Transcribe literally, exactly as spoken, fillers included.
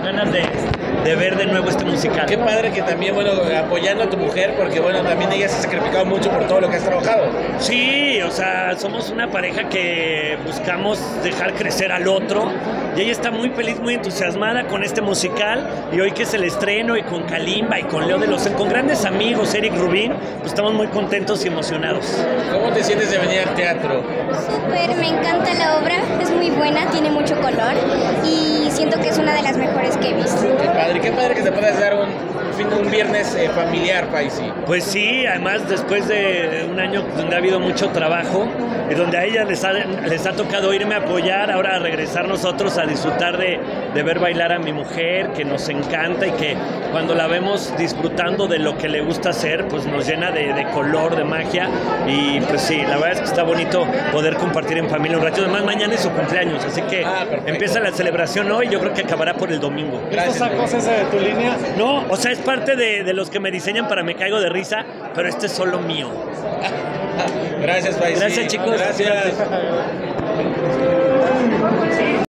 ganas de, de ver de nuevo este musical. Qué padre que también, bueno, apoyando a tu mujer, porque bueno, también ella se ha sacrificado mucho por todo lo que has trabajado. Sí, o sea, somos una pareja que buscamos dejar crecer al otro y ella está muy feliz, muy entusiasmada con este musical y hoy que es el estreno y con Kalimba y con Leo de los con grandes amigos, Eric Rubin, pues estamos muy contentos y emocionados. ¿Cómo te sientes de venir al teatro? Súper, me encanta la obra, es muy buena, tiene mucho color y siento que es una de las mejores que he visto. Qué padre, qué padre que te puedas dar un, fin, un viernes eh, familiar, Paisi. Pues sí, además después de un año donde ha habido mucho trabajo y donde a ella les ha, les ha tocado irme a apoyar, ahora a regresar nosotros a disfrutar de, de ver bailar a mi mujer, que nos encanta y que cuando la vemos disfrutando de lo que le gusta hacer, pues nos llena de, de color, de magia y pues sí, la verdad es que está bonito poder compartir en familia un rato. Además mañana es su cumpleaños, así que ah, empieza la celebración hoy, yo creo que acabará por el domingo. ¿Estos sacos ese de tu línea? No, o sea, es parte de, de los que me diseñan para Me Caigo de Risa, pero este es solo mío. Gracias, Paisi. Gracias, chicos. Gracias.